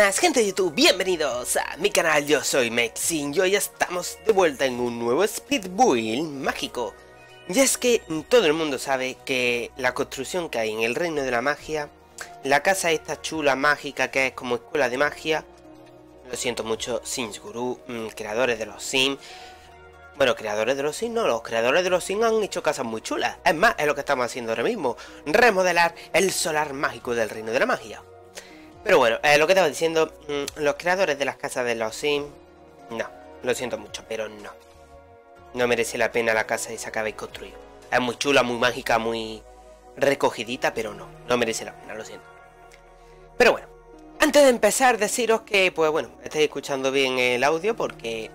Buenas gente de YouTube, bienvenidos a mi canal, yo soy Mexin y hoy estamos de vuelta en un nuevo Speed Build mágico. Y es que todo el mundo sabe que la construcción que hay en el reino de la magia, la casa esta chula mágica que es como escuela de magia, lo siento mucho, Sims Guru, creadores de los Sims. Bueno, creadores de los Sims no, los creadores de los Sims han hecho casas muy chulas. Es más, es lo que estamos haciendo ahora mismo, remodelar el solar mágico del reino de la magia. Pero bueno, lo que estaba diciendo, los creadores de las casas de los Sims, no, lo siento mucho, pero no. No merece la pena la casa esa que habéis construido. Es muy chula, muy mágica, muy recogidita, pero no merece la pena, lo siento. Pero bueno, antes de empezar, deciros que, pues bueno, estáis escuchando bien el audio porque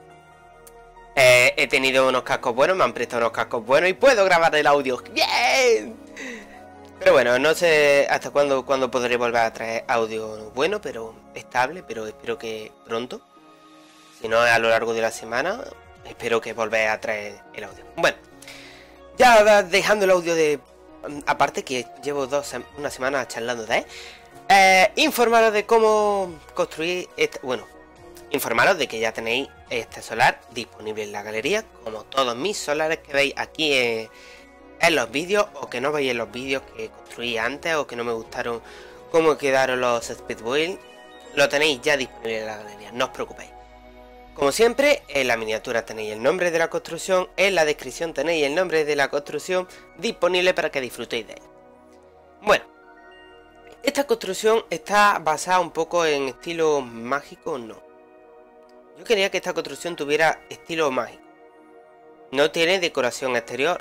he tenido unos cascos buenos, me han prestado unos cascos buenos y puedo grabar el audio. ¡Bien! Pero bueno, no sé hasta cuándo podré volver a traer audio bueno, pero estable, pero espero que pronto. Si no, a lo largo de la semana, espero que volver a traer el audio. Bueno, ya dejando el audio de aparte, que llevo una semana charlando de informaros de cómo construir informaros de que ya tenéis este solar disponible en la galería, como todos mis solares que veis aquí en los vídeos, o que no veis en los vídeos que construí antes, o que no me gustaron cómo quedaron los Speed Build, lo tenéis ya disponible en la galería, no os preocupéis. Como siempre, en la miniatura tenéis el nombre de la construcción, en la descripción tenéis el nombre de la construcción disponible para que disfrutéis de él. Bueno, esta construcción está basada un poco en estilo mágico, no. Yo quería que esta construcción tuviera estilo mágico. No tiene decoración exterior,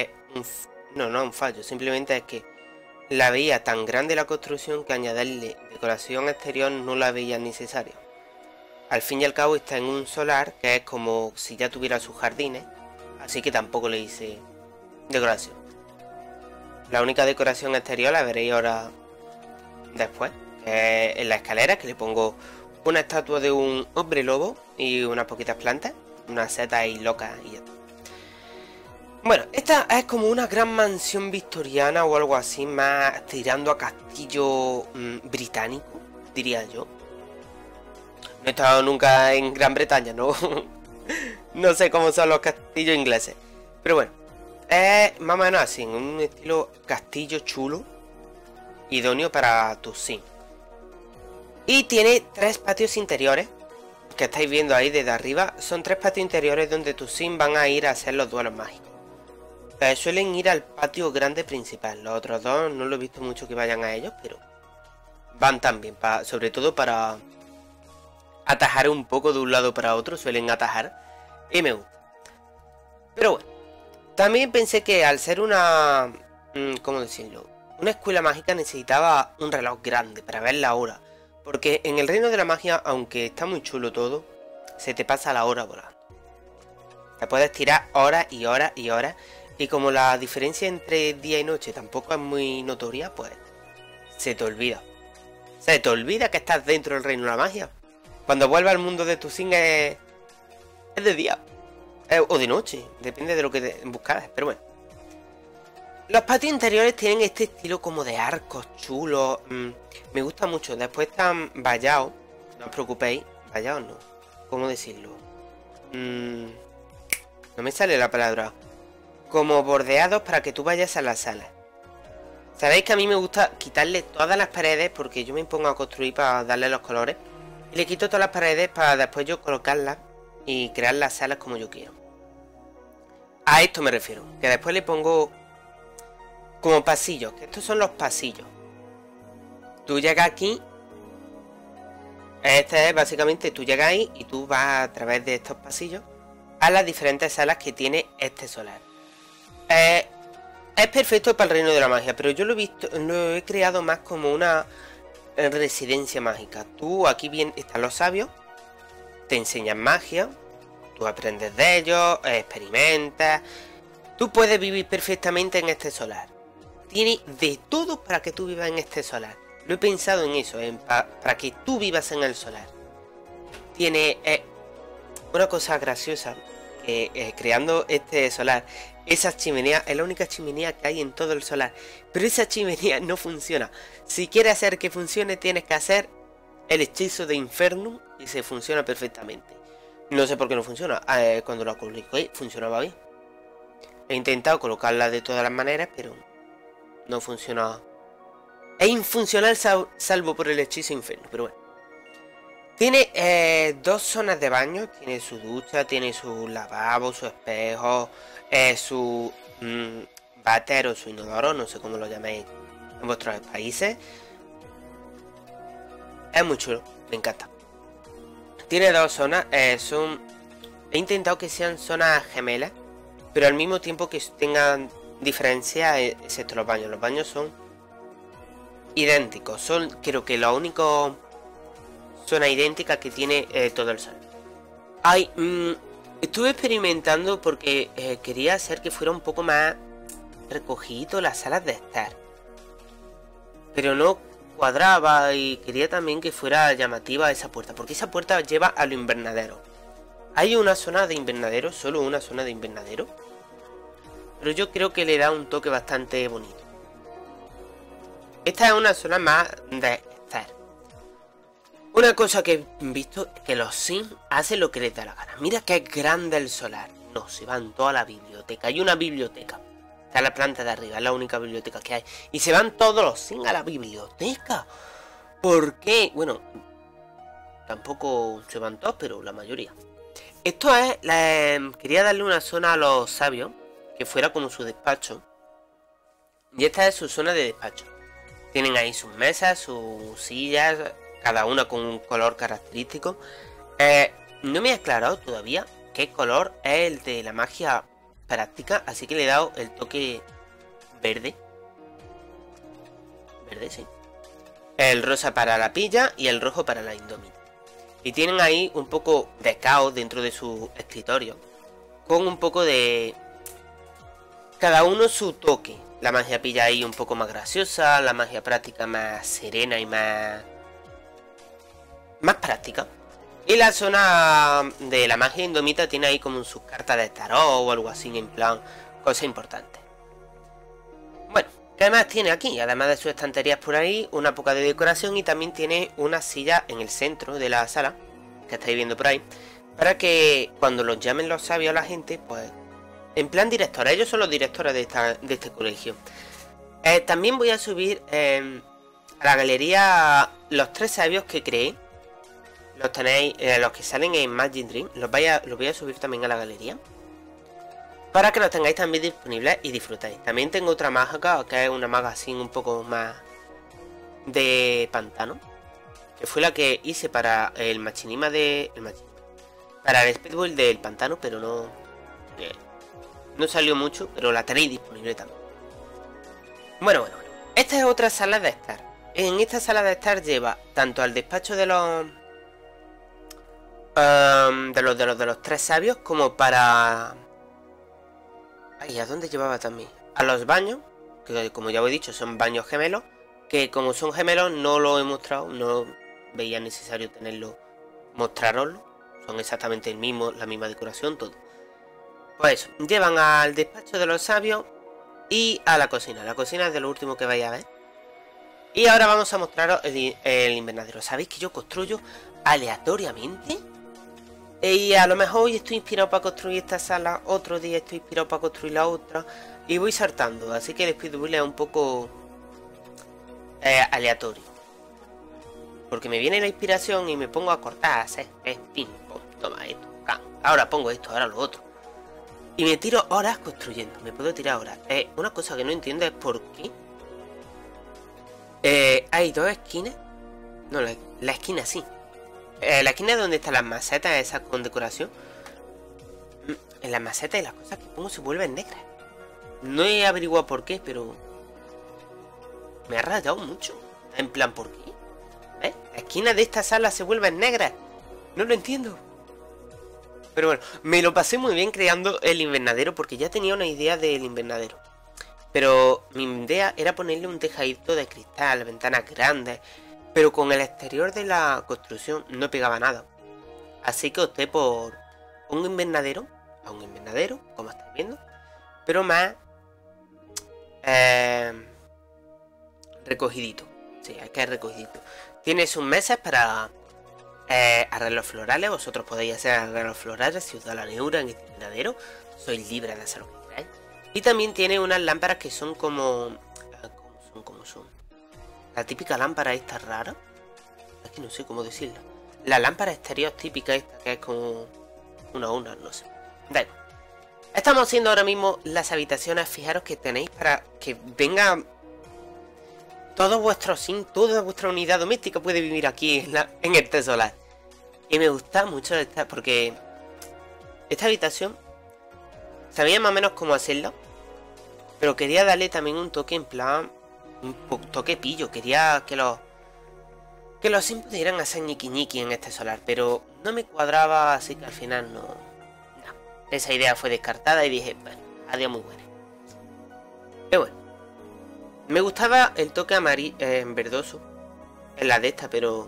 no es un fallo, simplemente es que la veía tan grande la construcción que añadirle decoración exterior no la veía necesaria. Al fin y al cabo está en un solar que es como si ya tuviera sus jardines, así que tampoco le hice decoración. La única decoración exterior la veréis ahora después, que es en la escalera, que le pongo una estatua de un hombre lobo y unas poquitas plantas, unas setas ahí locas y ya está. Bueno, esta es como una gran mansión victoriana o algo así, más tirando a castillo británico, diría yo. No he estado nunca en Gran Bretaña, ¿no? No sé cómo son los castillos ingleses. Pero bueno, es más o menos así, en un estilo castillo chulo, idóneo para tus Sims. Y tiene 3 patios interiores, que estáis viendo ahí desde arriba. Son 3 patios interiores donde tus Sims van a ir a hacer los duelos mágicos. Suelen ir al patio grande principal. Los otros dos no lo he visto mucho que vayan a ellos, pero van también, sobre todo para atajar un poco de un lado para otro. Suelen atajar y me gusta. Pero bueno, también pensé que al ser una ¿cómo decirlo? Una escuela mágica necesitaba un reloj grande para ver la hora, porque en el reino de la magia, aunque está muy chulo todo, se te pasa la hora volando. Te puedes tirar horas y horas y horas. Y como la diferencia entre día y noche tampoco es muy notoria, pues se te olvida. Se te olvida que estás dentro del reino de la magia. Cuando vuelvas al mundo de tus Sims es de día. O de noche, depende de lo que buscaras, pero bueno. Los patios interiores tienen este estilo como de arcos chulos. Me gusta mucho. Después están vallados. No os preocupéis. Vallados no. ¿Cómo decirlo? No me sale la palabra. Como bordeados para que tú vayas a la sala. Sabéis que a mí me gusta quitarle todas las paredes, porque yo me pongo a construir para darle los colores. Y le quito todas las paredes para después yo colocarlas y crear las salas como yo quiero. A esto me refiero. Que después le pongo como pasillos. Que estos son los pasillos. Tú llegas aquí. Este es básicamente, tú llegas ahí y tú vas a través de estos pasillos a las diferentes salas que tiene este solar. Es perfecto para el reino de la magia, pero yo lo he creado más como una residencia mágica. Tú aquí bien están los sabios, te enseñan magia, tú aprendes de ellos, experimentas. Tú puedes vivir perfectamente en este solar. Tiene de todo para que tú vivas en este solar. Lo he pensado en eso, para que tú vivas en el solar. Tiene una cosa graciosa. Creando este solar, esa chimenea es la única chimenea que hay en todo el solar, pero esa chimenea no funciona. Si quieres hacer que funcione, tienes que hacer el hechizo de Infernum y se funciona perfectamente. No sé por qué no funciona. Cuando lo coloqué funcionaba bien. He intentado colocarla de todas las maneras, pero no funciona. Es infuncional salvo por el hechizo Inferno, pero bueno. Tiene dos zonas de baño. Tiene su ducha, tiene su lavabo, su espejo, su váter o su inodoro, no sé cómo lo llaméis en vuestros países. Es muy chulo, me encanta. Tiene dos zonas, he intentado que sean zonas gemelas, pero al mismo tiempo que tengan diferencias, excepto los baños. Los baños son idénticos, son creo que la única zona idéntica que tiene todo el salón. Estuve experimentando porque quería hacer que fuera un poco más recogido las salas de estar, pero no cuadraba, y quería también que fuera llamativa esa puerta, porque esa puerta lleva a lo invernadero. Hay una zona de invernadero, solo una zona de invernadero, pero yo creo que le da un toque bastante bonito. Esta es una zona más de estar. Una cosa que he visto es que los Sims hacen lo que les da la gana. Mira que es grande el solar. No, se van toda la biblioteca. Hay una biblioteca. Está en la planta de arriba, es la única biblioteca que hay. Y se van todos los Sims a la biblioteca. ¿Por qué? Bueno, tampoco se van todos, pero la mayoría. Esto es... quería darle una zona a los sabios, que fuera como su despacho. Y esta es su zona de despacho. Tienen ahí sus mesas, sus sillas, cada una con un color característico. No me he aclarado todavía qué color es el de la magia práctica, así que le he dado el toque verde. Verde, sí. El rosa para la pilla y el rojo para la indómita. Y tienen ahí un poco de caos dentro de su escritorio, con un poco de... cada uno su toque. La magia pilla ahí un poco más graciosa, la magia práctica más serena y más práctica. Y la zona de la magia indomita tiene ahí como sus cartas de tarot o algo así, en plan, cosa importante. Bueno, ¿qué más tiene aquí? Además de sus estanterías por ahí, una poca de decoración, y también tiene una silla en el centro de la sala, que estáis viendo por ahí, para que cuando los llamen los sabios a la gente, pues... en plan directora, ellos son los directores de este colegio. También voy a subir a la galería los 3 sabios que creé. Los tenéis, los que salen en Magic Dream. Los voy a subir también a la galería, para que los tengáis también disponibles y disfrutáis. También tengo otra mágica, que es una maga así un poco más de pantano, que fue la que hice para el machinima para el speedball del pantano, pero no salió mucho, pero la tenéis disponible también. Bueno. Esta es otra sala de estar. En esta sala de estar lleva tanto al despacho de los 3 sabios, como para... ay, ¿a dónde llevaba también? A los baños, que como ya os he dicho son baños gemelos, que como son gemelos no lo he mostrado, no veía necesario mostraroslo. Son exactamente la misma decoración, todo. Pues llevan al despacho de los sabios y a la cocina. La cocina es de lo último que vais a ver. Y ahora vamos a mostraros el invernadero. ¿Sabéis que yo construyo aleatoriamente? Y a lo mejor hoy estoy inspirado para construir esta sala, otro día estoy inspirado para construir la otra, y voy saltando. Así que el speedball es un poco aleatorio, porque me viene la inspiración y me pongo a cortar, hacer pim, pum, toma esto, ahora pongo esto, ahora lo otro. Y me tiro horas construyendo, me puedo tirar horas. Una cosa que no entiendo es por qué hay 2 esquinas. No, la esquina sí. La esquina donde están las macetas esas con decoración. En las macetas y las cosas que pongo se vuelven negras. No he averiguado por qué, pero me ha rayado mucho. En plan, ¿por qué? La esquina de esta sala se vuelven negras. No lo entiendo. Pero bueno, me lo pasé muy bien creando el invernadero, porque ya tenía una idea del invernadero. Pero mi idea era ponerle un tejadito de cristal, ventanas grandes, pero con el exterior de la construcción no pegaba nada. Así que opté por un invernadero, como estáis viendo, pero más recogidito. Sí, es que es recogidito. Tienes un mes para arreglos florales. Vosotros podéis hacer arreglos florales si os da la neura en este invernadero. Sois libres de hacer lo que queráis. Y también tiene unas lámparas que son como... ¿Cómo son? La típica lámpara esta rara. Es que no sé cómo decirla. La lámpara exterior típica esta que es como... Una, no sé. Da igual. Estamos haciendo ahora mismo las habitaciones. Fijaros que tenéis para que venga... Toda vuestra unidad doméstica puede vivir aquí en este solar. Y me gusta mucho esta porque... Esta habitación... Sabía más o menos cómo hacerla. Pero quería darle también un toque en plan... Un toque pillo. Quería que los Sims pudieran hacer ñiqui ñiqui en este solar. Pero no me cuadraba, así que al final no. Esa idea fue descartada y dije, bueno, adiós muy buena. Pero bueno. Me gustaba el toque amarillo, verdoso. En la de esta, pero...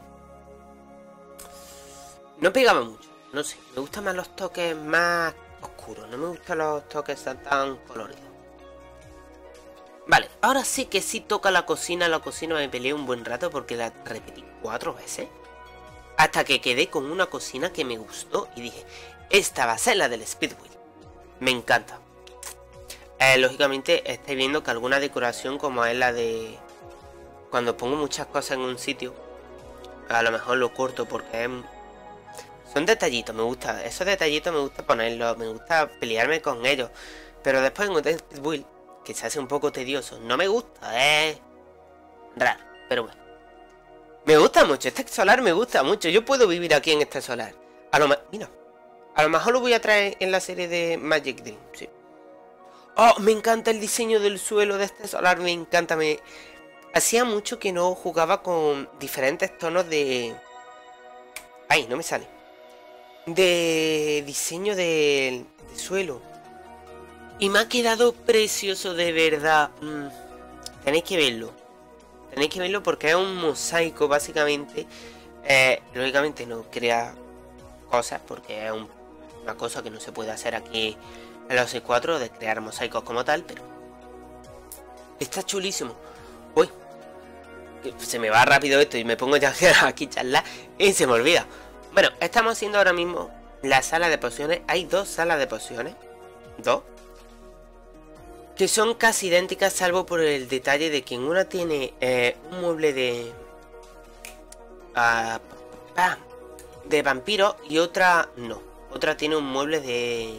No pegaba mucho. No sé. Me gustan más los toques más oscuros. No me gustan los toques tan coloridos. Vale, ahora sí que sí toca la cocina. La cocina me peleé un buen rato porque la repetí 4 veces. Hasta que quedé con una cocina que me gustó y dije, esta va a ser la del Speedwheel. Me encanta. Lógicamente estáis viendo que alguna decoración como es la de... Cuando pongo muchas cosas en un sitio, a lo mejor lo corto porque son detallitos, me gusta. Esos detallitos me gusta ponerlos, me gusta pelearme con ellos. Pero después en un Speedwheel, que se hace un poco tedioso, no me gusta, es raro, pero bueno. Me gusta mucho, este solar me gusta mucho. Yo puedo vivir aquí en este solar. Mira, a lo mejor lo voy a traer en la serie de Magic Dream, sí. Oh, me encanta el diseño del suelo de este solar, me encanta. Hacía mucho que no jugaba con diferentes tonos de... Ay, no me sale. De diseño de suelo. Y me ha quedado precioso, de verdad. Tenéis que verlo. Tenéis que verlo porque es un mosaico, básicamente. Lógicamente no crea cosas, porque es una cosa que no se puede hacer aquí en los C4, de crear mosaicos como tal, pero... Está chulísimo. Uy, se me va rápido esto y me pongo ya aquí a charlar y se me olvida. Bueno, estamos haciendo ahora mismo la sala de pociones. Hay 2 salas de pociones. 2. Que son casi idénticas, salvo por el detalle de que en una tiene un mueble de vampiro y otra no. Otra tiene un mueble de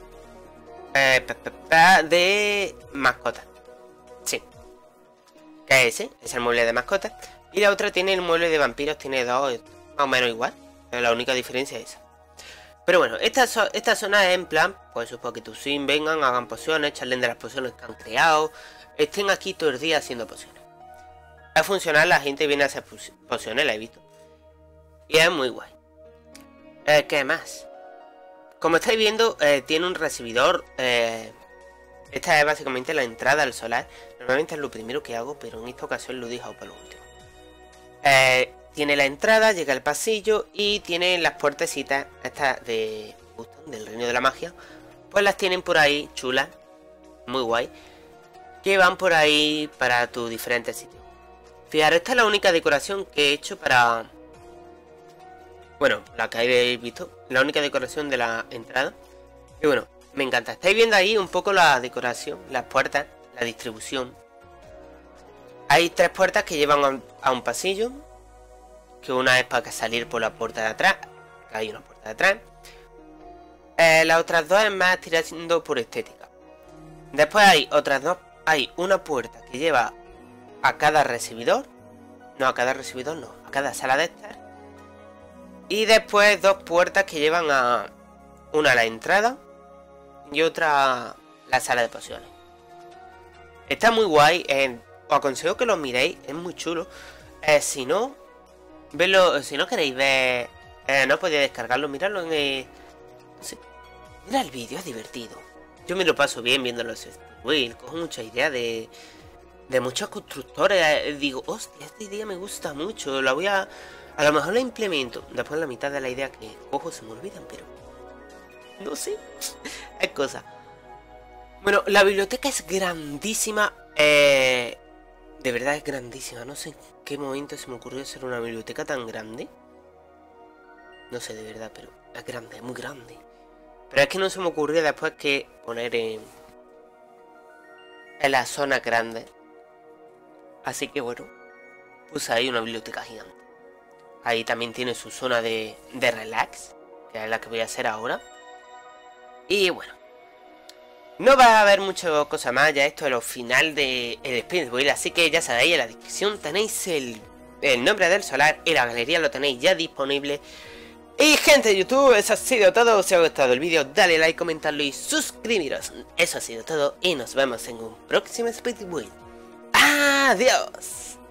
mascota. Sí. Que es ese, es el mueble de mascota. Y la otra tiene el mueble de vampiros, tiene 2, más o menos igual. La única diferencia es esa. Pero bueno, esta zona es en plan, pues supongo que tus Sims vengan, hagan pociones, charlen de las pociones que han creado, estén aquí todo el día haciendo pociones. A funcionar, la gente viene a hacer pociones, la he visto. Y es muy guay. ¿Qué más? Como estáis viendo, tiene un recibidor. Esta es básicamente la entrada al solar. Normalmente es lo primero que hago, pero en esta ocasión lo he dejado para lo último. Tiene la entrada, llega al pasillo y tiene las puertecitas estas del Reino de la Magia. Pues las tienen por ahí, chulas, muy guay, que van por ahí para tus diferentes sitios. Fijaros, esta es la única decoración que he hecho para... Bueno, la que habéis visto, la única decoración de la entrada. Y bueno, me encanta. Estáis viendo ahí un poco la decoración, las puertas, la distribución. Hay 3 puertas que llevan a un pasillo. Que una es para salir por la puerta de atrás. Que hay una puerta de atrás. Las otras 2 es más tirando por estética. Después hay otras 2. Hay una puerta que lleva a cada recibidor. No, a cada recibidor no. A cada sala de estas. Y después 2 puertas que llevan a... Una a la entrada. Y otra a la sala de pociones. Está muy guay. Os aconsejo que lo miréis. Es muy chulo. Si no... Verlo, si no queréis ver, no podéis descargarlo, miradlo en el... No sé, mira el vídeo, es divertido. Yo me lo paso bien viendo los Speedwheel, cojo mucha idea de muchos constructores. Digo, hostia, esta idea me gusta mucho, la voy a lo mejor la implemento. Después la mitad de la idea que cojo se me olvidan, pero... No sé, es cosa. Bueno, la biblioteca es grandísima, De verdad es grandísima. No sé en qué momento se me ocurrió hacer una biblioteca tan grande. No sé de verdad, pero es grande, es muy grande. Pero es que no se me ocurrió después que poner en la zona grande. Así que bueno, puse ahí una biblioteca gigante. Ahí también tiene su zona de relax, que es la que voy a hacer ahora. Y bueno, no va a haber muchas cosas más, ya esto es lo final del Sprint Build, así que ya sabéis, en la descripción tenéis el nombre del solar y la galería lo tenéis ya disponible. Y gente de YouTube, eso ha sido todo. Si os ha gustado el vídeo, dale like, comentarlo y suscribiros. Eso ha sido todo y nos vemos en un próximo Sprint Build. ¡Adiós!